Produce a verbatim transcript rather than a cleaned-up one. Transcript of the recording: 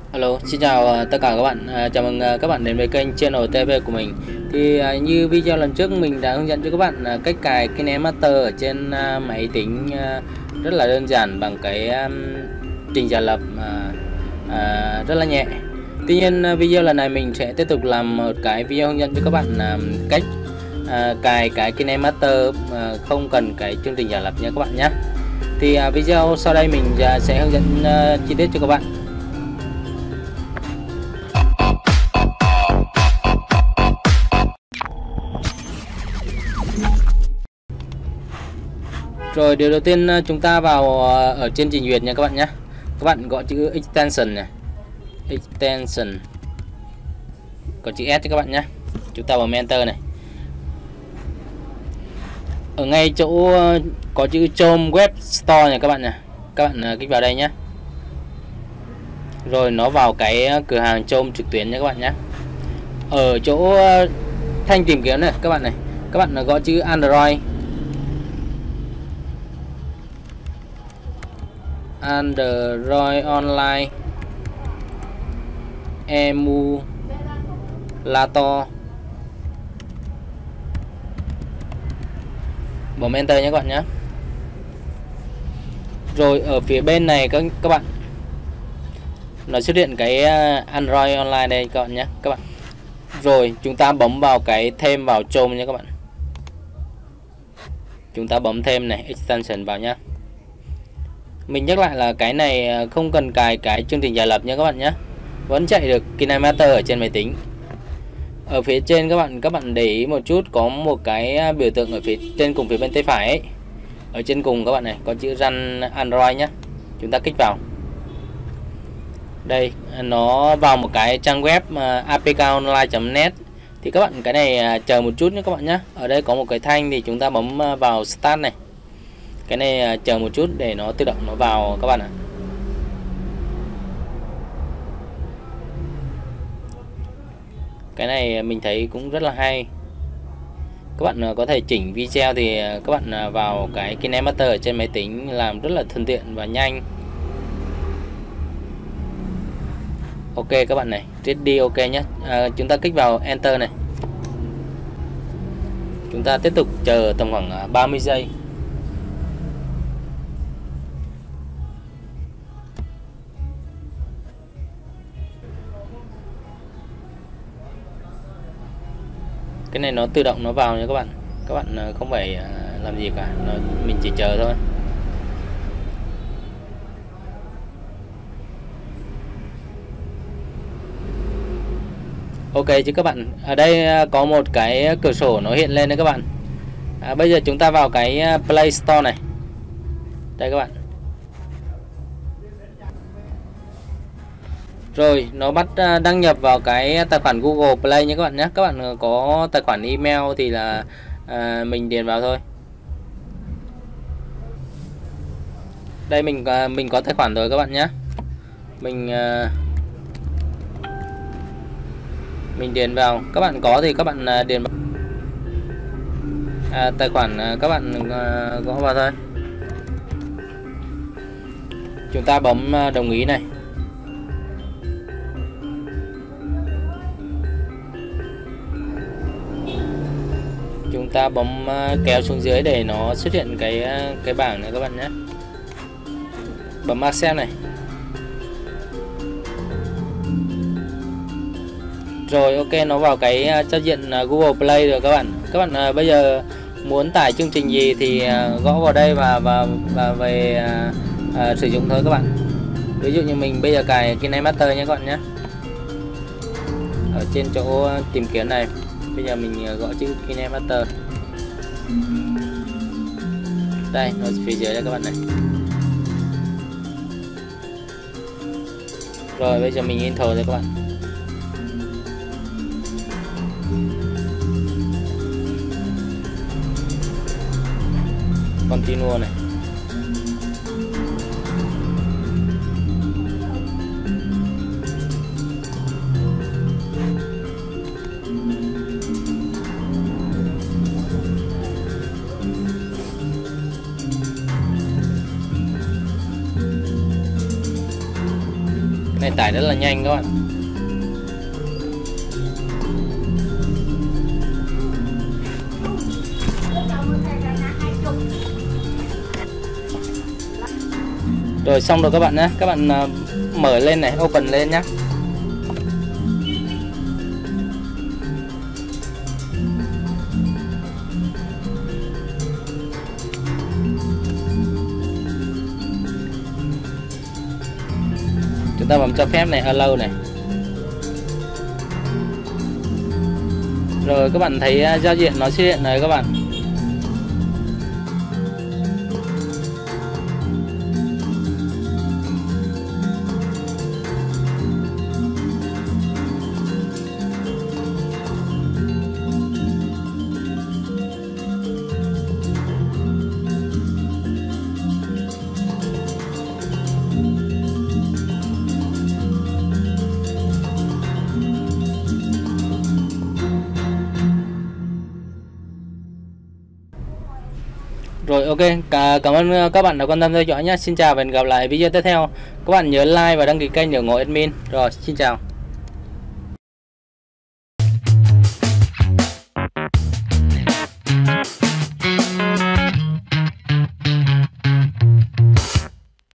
Hello, xin chào ờ, tất cả các bạn. À, chào mừng ờ, các bạn đến với kênh channel tê vê của mình. Thì à, như video lần trước mình đã hướng dẫn cho các bạn à, cách cài KineMaster ở trên à, máy tính à, rất là đơn giản bằng cái um, trình giả lập à, à, rất là nhẹ. Tuy nhiên à, video lần này mình sẽ tiếp tục làm một cái video hướng dẫn cho các bạn à, cách à, cài cái KineMaster à, không cần cái chương trình giả lập nha các bạn nhé. Thì à, video sau đây mình à, sẽ hướng dẫn à, chi tiết cho các bạn. Rồi điều đầu tiên chúng ta vào ở trên trình duyệt nha các bạn nhé. Các bạn gọi chữ extension này, extension có chữ S cho các bạn nhé. Chúng ta bấm enter này. Ở ngay chỗ có chữ Chrome Web Store này các bạn nha. Các bạn kích vào đây nhé. Rồi nó vào cái cửa hàng Chrome trực tuyến nha các bạn nhé. Ở chỗ thanh tìm kiếm này các bạn này, các bạn gõ chữ Android. Android Online Emulator, bấm enter nhé các bạn nhé. Rồi ở phía bên này các các bạn nó xuất hiện cái Android Online đây các bạn nhé các bạn. Rồi chúng ta bấm vào cái thêm vào Chrome nhé các bạn. Chúng ta bấm thêm này, extension vào nhé. Mình nhắc lại là cái này không cần cài cái chương trình giả lập nha các bạn nhé. Vẫn chạy được KineMaster ở trên máy tính. Ở phía trên các bạn các bạn để ý một chút, có một cái biểu tượng ở phía trên cùng phía bên tay phải ấy. Ở trên cùng các bạn này có chữ Run Android nhé. Chúng ta kích vào. Đây nó vào một cái trang web a pê ca online chấm net. Thì các bạn cái này chờ một chút nhé các bạn nhé. Ở đây có một cái thanh thì chúng ta bấm vào Start này. Cái này chờ một chút để nó tự động nó vào các bạn ạ. Cái này mình thấy cũng rất là hay. Các bạn có thể chỉnh video thì các bạn vào cái KineMaster ở trên máy tính làm rất là thuận tiện và nhanh. Ok các bạn này, ready ok nhé. À, chúng ta kích vào enter này. Chúng ta tiếp tục chờ tầm khoảng ba mươi giây. Cái này nó tự động nó vào nha các bạn. Các bạn không phải làm gì cả, nó, mình chỉ chờ thôi. Ok chứ các bạn. Ở đây có một cái cửa sổ nó hiện lên đấy các bạn. à, Bây giờ chúng ta vào cái Play Store này. Đây các bạn. Rồi nó bắt đăng nhập vào cái tài khoản Google Play nhé các bạn nhé. Các bạn có tài khoản email thì là à, mình điền vào thôi. Đây mình mình có tài khoản rồi các bạn nhé. Mình à, mình điền vào. Các bạn có thì các bạn điền vào. À, tài khoản các bạn à, gõ vào thôi. Chúng ta bấm đồng ý này. Chúng ta bấm kéo xuống dưới để nó xuất hiện cái cái bảng này các bạn nhé. Bấm accept này. Rồi ok, nó vào cái giao diện Google Play rồi các bạn. Các bạn bây giờ muốn tải chương trình gì thì gõ vào đây và và và về à, à, sử dụng thôi các bạn. Ví dụ như mình bây giờ cài KineMaster nhé các bạn nhé. Ở trên chỗ tìm kiếm này, bây giờ mình gõ chữ KineMaster. Đây, nó phía dưới đây các bạn này. Rồi bây giờ mình intro rồi các bạn. Continue này. Cái này tải rất là nhanh các bạn. Rồi xong rồi các bạn nhé. Các bạn uh, mở lên này, open lên nhé. Chúng ta bấm cho phép này, allow này. Rồi các bạn thấy uh, giao diện nó xuất hiện này các bạn. Rồi ok, cảm ơn các bạn đã quan tâm theo dõi nhé. Xin chào và hẹn gặp lại video tiếp theo. Các bạn nhớ like và đăng ký kênh để ủng hộ admin. Rồi, xin chào.